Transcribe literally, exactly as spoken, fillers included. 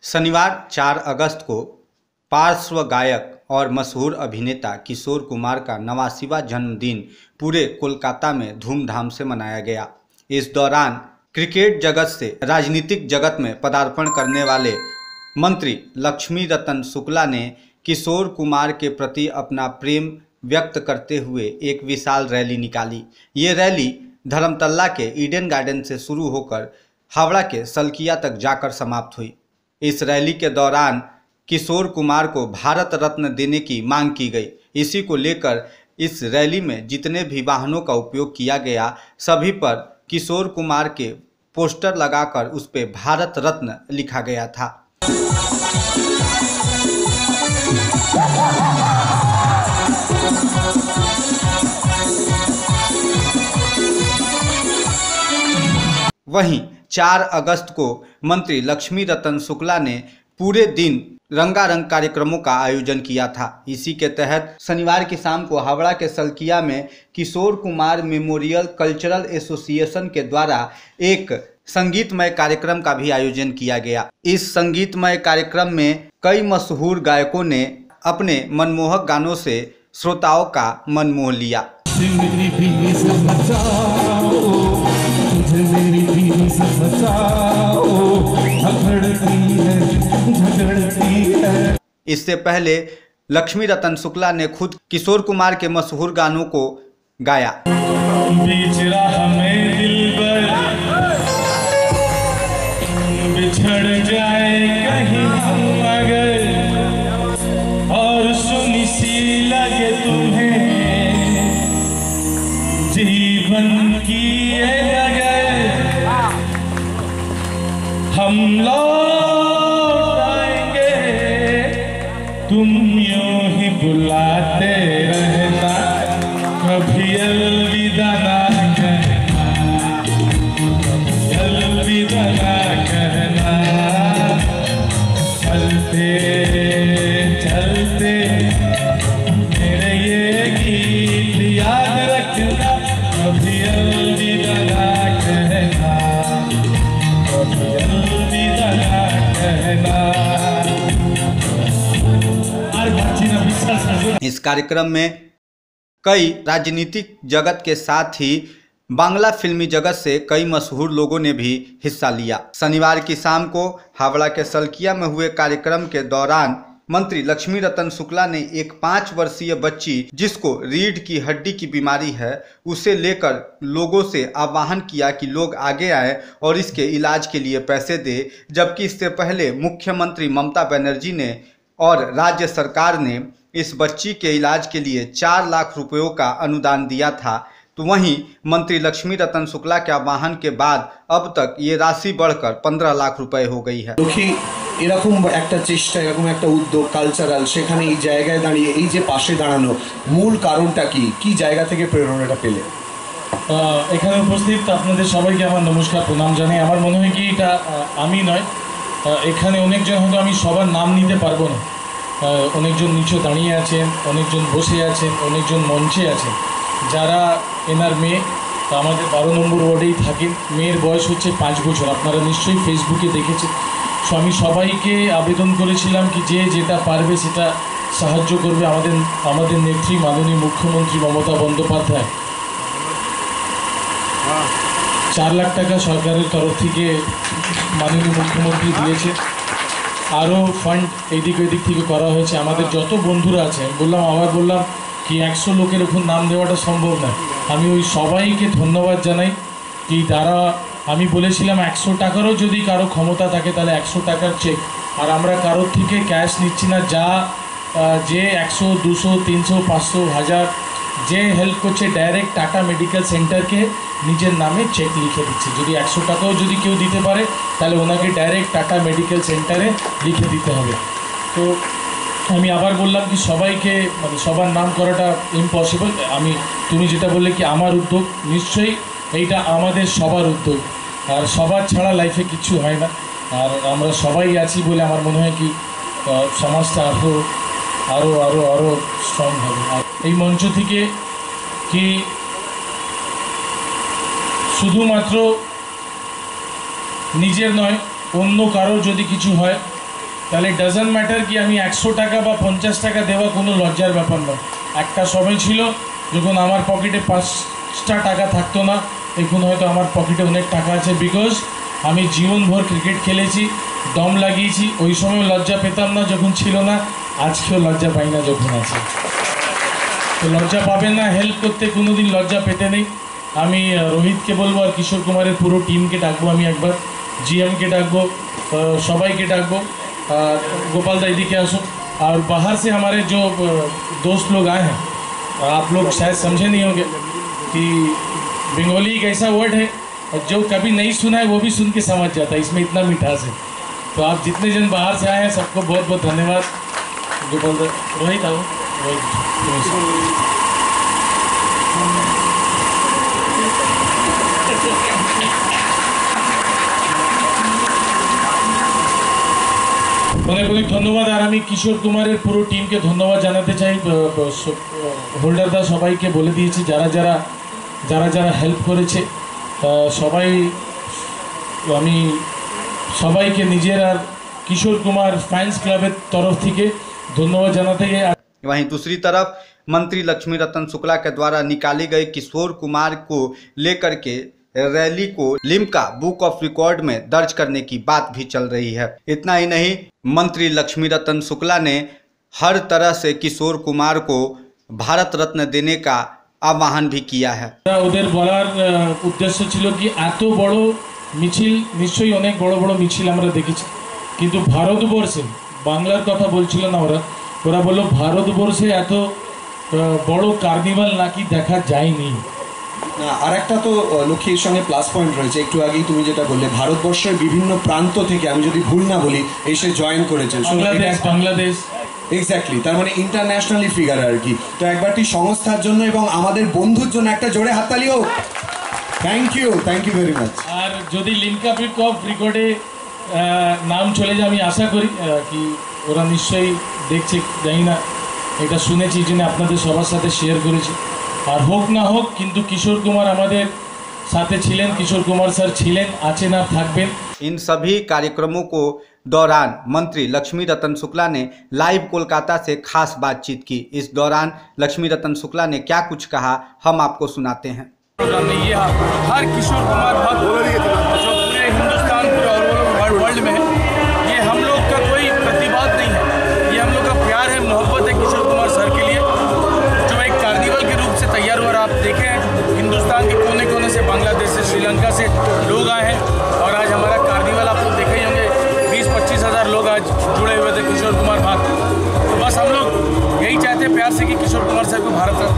शनिवार चार अगस्त को पार्श्व गायक और मशहूर अभिनेता किशोर कुमार का नवासीवां जन्मदिन पूरे कोलकाता में धूमधाम से मनाया गया। इस दौरान क्रिकेट जगत से राजनीतिक जगत में पदार्पण करने वाले मंत्री लक्ष्मी रतन शुक्ला ने किशोर कुमार के प्रति अपना प्रेम व्यक्त करते हुए एक विशाल रैली निकाली। ये रैली धर्मतल्ला के ईडन गार्डन से शुरू होकर हावड़ा के सलकिया तक जाकर समाप्त हुई। इस रैली के दौरान किशोर कुमार को भारत रत्न देने की मांग की गई। इसी को लेकर इस रैली में जितने भी वाहनों का उपयोग किया गया, सभी पर किशोर कुमार के पोस्टर लगाकर उस पर भारत रत्न लिखा गया था। वहीं चार अगस्त को मंत्री लक्ष्मी रतन शुक्ला ने पूरे दिन रंगारंग कार्यक्रमों का आयोजन किया था। इसी के तहत शनिवार की शाम को हावड़ा के सलकिया में Kishore Kumar memorial cultural association के द्वारा एक संगीतमय कार्यक्रम का भी आयोजन किया गया। इस संगीतमय कार्यक्रम में कई मशहूर गायकों ने अपने मनमोहक गानों से श्रोताओं का मन मोह लिया। इससे पहले लक्ष्मी रतन शुक्ला ने खुद किशोर कुमार के मशहूर गानों को गाया। बिछड़ जाए कहीं हम मगर और सुनी सी लगे तुम्हें जीवन की हम लौट आएंगे, तुम यूं ही बुलाते रहना, कभी अलविदा ना कहना, अलविदा ना कहना। चलते चलते मेरे ये गीत याद रखना, कभी अलविदा ना कहना, इस कार्यक्रम में कई राजनीतिक जगत के साथ ही बांग्ला फिल्मी जगत से कई मशहूर लोगों ने भी हिस्सा लिया। शनिवार की शाम को हावड़ा के सलकिया में हुए कार्यक्रम के दौरान मंत्री लक्ष्मी रतन शुक्ला ने एक पाँच वर्षीय बच्ची जिसको रीढ़ की हड्डी की बीमारी है, उसे लेकर लोगों से आह्वान किया कि लोग आगे आए और इसके इलाज के लिए पैसे दे। जबकि इससे पहले मुख्यमंत्री ममता बनर्जी ने और राज्य सरकार ने इस बच्ची के इलाज के लिए चार लाख रुपयों का अनुदान दिया था। तो वहीं मंत्री लक्ष्मी रतन शुक्ला के आह्वान के बाद अब तक ये राशि बढ़कर पंद्रह लाख रुपए हो गई है। এরকম একটা চেষ্টা, এরকম একটা উদ্যোগ কালচারাল, সেখানে এই জায়গায় দাঁড়িয়ে এই যে পাশে দাঁড়ানো মূল কারণটা কি, কি জায়গা থেকে প্রেরণাটা পেলে? এখানে উপস্থিত আপনাদের সবাইকে আমার নমস্কার, প্রণাম জানাই। আমার মনে হয় কি এটা আমি নয়, এখানে অনেকজন, হয়তো আমি সবার নাম নিতে পারবো না, অনেকজন নিচে দাঁড়িয়ে আছেন, অনেকজন বসে আছেন, অনেকজন মঞ্চে আছেন, যারা এনার মেয়ে আমাদের বারো নম্বর ওয়ার্ডেই থাকেন। মেয়ের বয়স হচ্ছে পাঁচ বছর, আপনারা নিশ্চয়ই ফেসবুকে দেখেছেন। সো আমি সবাইকে আবেদন করেছিলাম কি যে যেটা পারবে সেটা সাহায্য করবে। আমাদের আমাদের নেত্রী মাননীয় মুখ্যমন্ত্রী মমতা বন্দ্যোপাধ্যায় চার লাখ টাকা সরকারের তরফ থেকে মাননীয় মুখ্যমন্ত্রী দিয়েছে। আরও ফান্ড এইদিক ওইদিক থেকে করা হয়েছে। আমাদের যত বন্ধুরা আছে, বললাম আবার বললাম কি একশো লোকের এখন নাম দেওয়াটা সম্ভব না। আমি ওই সবাইকে ধন্যবাদ জানাই কি তারা, আমি বলেছিলাম একশো টাকারও যদি কারো ক্ষমতা থাকে তাহলে একশো টাকার চেক, আর আমরা কারোর থেকে ক্যাশ নিচ্ছি না। যা যে একশো দুশো তিনশো পাঁচশো হাজার যে হেল্প করছে, ডাইরেক্ট টাটা মেডিকেল সেন্টারকে নিজের নামে চেক লিখে দিচ্ছে। যদি একশো টাকাও যদি কেউ দিতে পারে তাহলে ওনাকে ডাইরেক্ট টাটা মেডিকেল সেন্টারে লিখে দিতে হবে। তো আমি আবার বললাম কি সবাইকে, মানে সবার নাম করাটা ইম্পসিবল। আমি তুমি যেটা বললে কি আমার উদ্যোগ, নিশ্চয়ই এইটা আমাদের সবার উদ্যোগ, আর সবার ছাড়া লাইফে কিছু হয় না। আর আমরা সবাই আছি বলে আমার মনে হয় কি সমাজটা আরও আরও আরও আরও স্ট্রং হবে। আর এই মঞ্চ থেকে কি শুধুমাত্র নিজের নয়, অন্য কারো যদি কিছু হয় তাহলে ডাজন্ট ম্যাটার কি আমি একশো টাকা বা পঞ্চাশ টাকা দেওয়া কোনো লজ্জার ব্যাপার নয়। একটা সময় ছিল যখন আমার পকেটে পাঁচটা টাকা থাকতো না, এখন হয়তো আমার পকেটে অনেক টাকা আছে, বিকজ আমি জীবনভর ক্রিকেট খেলেছি, দম লাগিয়েছি। ওই সময় লজ্জা পেতাম না যখন ছিল না, আজকেও লজ্জা পাই না যখন আছে। তো লজ্জা পাবেন না, হেল্প করতে কোনো দিন লজ্জা পেতে নেই। আমি রোহিতকে বলবো আর কিশোর কুমারের পুরো টিমকে ডাকবো, আমি একবার জিএমকে डाकबो, सबाई के डाकबो, गोपाल दा इधर आसो। और बाहर से हमारे जो दोस्त लोग आए हैं, आप लोग शायद समझे नहीं होंगे कि बंगाली एक ऐसा वर्ड है जो कभी नहीं सुना है वो भी सुन के समझ जाता है, इसमें इतना मिठास है। तो आप जितने जन बाहर से आए हैं सबको बहुत बहुत धन्यवाद। गोपाल दा, रोहित आओ, रोहित অনেক অনেক ধন্যবাদ। আর আমি কিশোর কুমারের পুরো টিমকে ধন্যবাদ জানাতে চাই। হোল্ডার দা সবাইকে বলে দিয়েছি যারা যারা যারা যারা হেল্প করেছে সবাই, আমি সবাইকে নিজের আর কিশোর কুমার ফ্যান্স ক্লাবের তরফ থেকে ধন্যবাদ জানাতে গিয়ে। वहीं दूसरी तरफ मंत्री लक्ष्मी रतन शुक्ला के द्वारा निकाली गई किशोर कुमार को लेकर के रैली को लिम्का बुक ऑफ रिकॉर्ड में दर्ज करने की बात भी चल रही है। इतना ही नहीं, मंत्री लक्ष्मी रतन शुक्ला ने हर तरह से किशोर कुमार को भारत रत्न देने का आह्वान भी किया है। ওদের বলার উদ্দেশ্য ছিল কি, এত বড় মিছিল নিশ্চয়ই অনেক বড় বড় মিছিল আমরা দেখেছি, কিন্তু ভারতবর্ষে, বাংলার কথা বলছিল না ওরা, ওরা বললো ভারতবর্ষে এত বড় কার্নিভাল নাকি দেখা যায়নি। না, আর একটা তো লক্ষ্মীর সঙ্গে প্লাস পয়েন্ট রয়েছে, একটু আগেই তুমি যেটা বললে ভারতবর্ষের বিভিন্ন প্রান্ত থেকে, আমি যদি ভুল না বলি, এসে জয়েন করেছেন বাংলাদেশ বাংলাদেশ এক্স্যাক্টলি, তার মানে ইন্টারন্যাশনালি ফিগার আর কি। তো একবারটি সংস্থার জন্য এবং আমাদের বন্ধুর জন্য একটা জোরে হাততালি হোক। Thank you, thank you very much. আর যদি লিম্কা বুক অফ রেকর্ডে নাম চলে যায়, আমি আশা করি কি ওরা নিশ্চয়ই দেখছে, জানি না, এটা শুনেছি জন্য আপনাদের সবার সাথে শেয়ার করেছি। আর হোক না হোক কিন্তু কিশোর কুমার আমাদের साथे छिलेन, किशोर कुमार सर छिलेन, आছেন আর থাকবেন। इन सभी कार्यक्रमों को दौरान मंत्री लक्ष्मी रतन शुक्ला ने लाइव कोलकाता से खास बातचीत की। इस दौरान लक्ष्मी रतन शुक्ला ने क्या कुछ कहा, हम आपको सुनाते हैं। ये हर किशोर कुमार भक्त जो पूरे हिंदुस्तान, पूरे वर्ल्ड में है, ये हम लोग का कोई प्रतिवाद नहीं है, ये हम लोग का प्यार है, मोहब्बत है किशोर कुमार सर के लिए, जो एक कार्निवल के रूप से तैयार हुआ। आप देखें हिंदुस्तान के कोने कोने से, बांग्लादेश से, श्रीलंका से लोग आए हैं और आज हमारा कार्निवल आप लोग देखे ही होंगे, बीस पच्चीस हज़ार लोग आज जुड़े हुए थे किशोर कुमार भक्त। तो बस हम लोग यही चाहते हैं प्यार से कि किशोर कुमार सर को भारत